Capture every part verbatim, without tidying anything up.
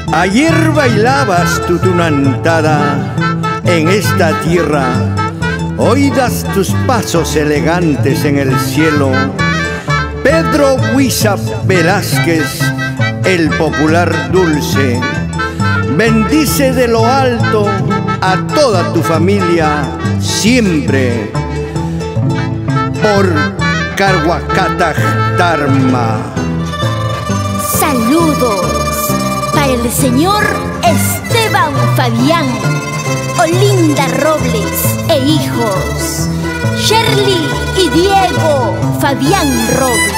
Ayer bailabas tu tunantada en esta tierra, hoy das tus pasos elegantes en el cielo. Pedro Huiza Velázquez, el popular dulce, bendice de lo alto a toda tu familia siempre por Carhuacatajtarma. Saludos para el señor Esteban Fabián, Olinda Robles e hijos, Shirley y Diego Fabián Robles.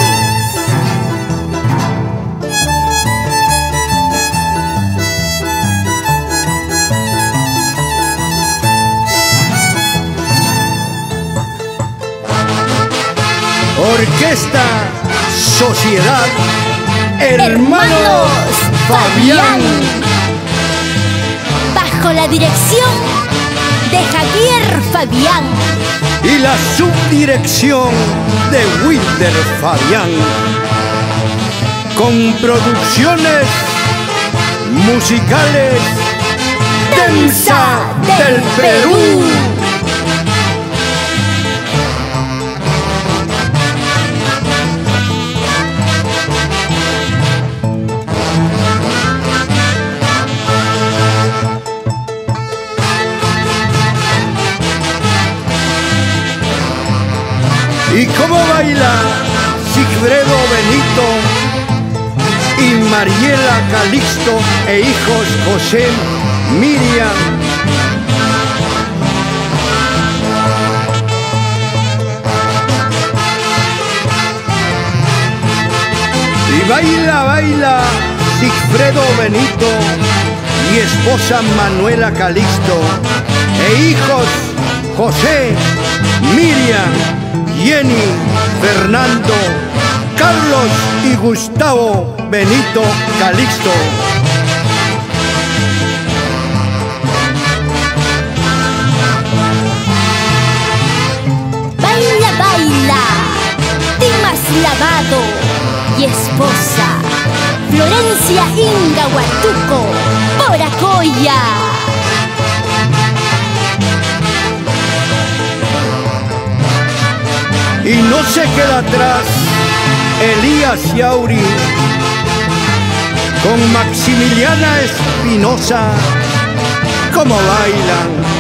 Orquesta Sociedad Hermanos, Hermanos Fabián, bajo la dirección de Javier Fabián y la subdirección de Wilder Fabián, con producciones musicales Densa del Perú. ¿Y cómo baila Sigfredo Benito y Mariela Calixto e hijos José, Miriam? Y baila, baila Sigfredo Benito y esposa Manuela Calixto e hijos José, Miriam, Jenny, Fernando, Carlos y Gustavo Benito Calixto. Baila, baila, Dimas Lavado y esposa Florencia Inga Huatuco, Poracoya. Y no se queda atrás Elías Yauri con Maximiliana Espinosa. Como bailan